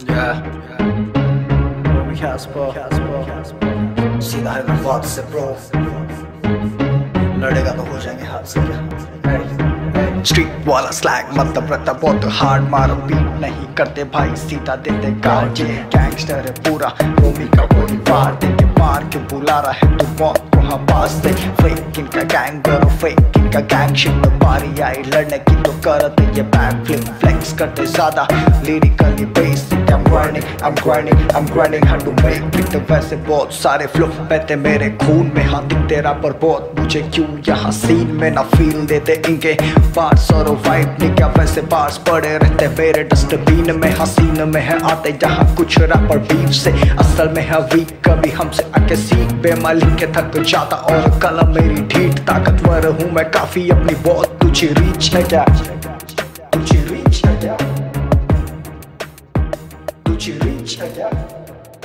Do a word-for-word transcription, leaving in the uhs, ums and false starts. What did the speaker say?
Yeah. Romy Casper, सीधा हैदराबाद से bro, लड़ेगा तो हो जाएंगे हाथ से क्या। स्ट्रीट वाला स्लैग मतलब रहता बहुत हार्ड, मारो बीट नहीं करते भाई, सीधा देते गाज। गैंगस्टर है पूरा रोमी का कोई बार, देते मार के बुला रहा है तू मौत को हाँ पास दे। फेक इनका गैंग करो, फेक इनका गैंग शिप में बारी आई लड़ने की तो करते ये बैक फ्लिप फ्लेक्स करते ज्यादा lyrically basic. I'm grinding, I'm grinding, I'm grinding hard to make it। वैसे बहुत सारे फ्लो बहते मेरे खून में, हाँ दिखते रैपर बहुत मुझे क्यों यहाँ सीन में ना फील देते इनके बार्स और वाइब नहीं क्या। वैसे बार्स पड़े रहते मेरे डस्टबिन में, हसीन में है आते जहाँ कुछ रैपर बीफ से, असल में है वीक कभी हमसे आके सीख। बेमाली के थक जाता और कलम मेरी ढीठ, ताकतवर हूँ मैं काफी अपनी बहुत, तुझे रीच है क्या, तुझे रीच है क्या, तुझे रीच है क्या।